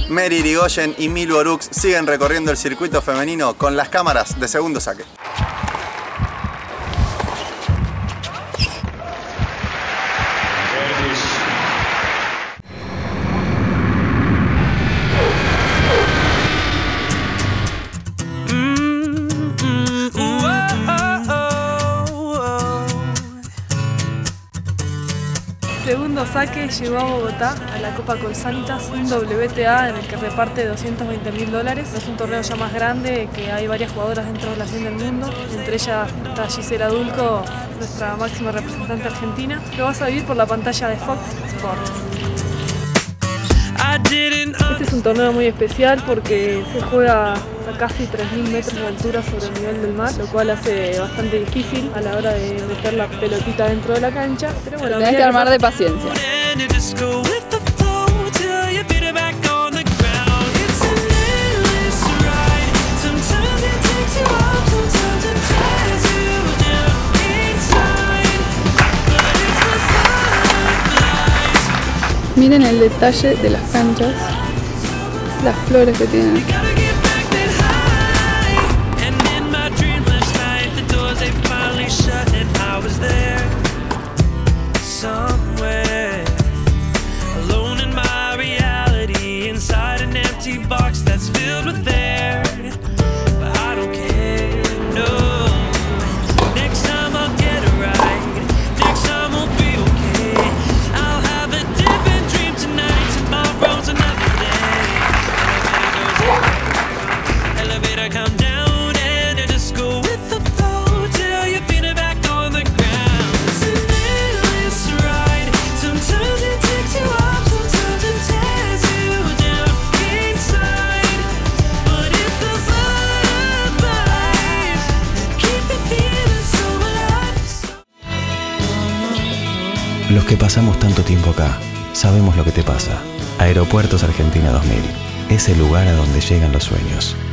Mary Irigoyen y Milú Orux siguen recorriendo el circuito femenino con las cámaras de Segundo Saque. Segundo Saque llegó a Bogotá a la Copa Colsanitas, un WTA en el que reparte $220.000. Es un torneo ya más grande, que hay varias jugadoras dentro de la scene del mundo. Entre ellas está Gisela Dulco, nuestra máxima representante argentina. Lo vas a vivir por la pantalla de Fox Sports. Este es un torneo muy especial porque se juega a casi 3.000 metros de altura sobre el nivel del mar, lo cual hace bastante difícil a la hora de meter la pelotita dentro de la cancha. Pero bueno, tenés que armar de paciencia. Miren el detalle de las canchas, las flores que tienen. Los que pasamos tanto tiempo acá, sabemos lo que te pasa. Aeropuertos Argentina 2000 es el lugar a donde llegan los sueños.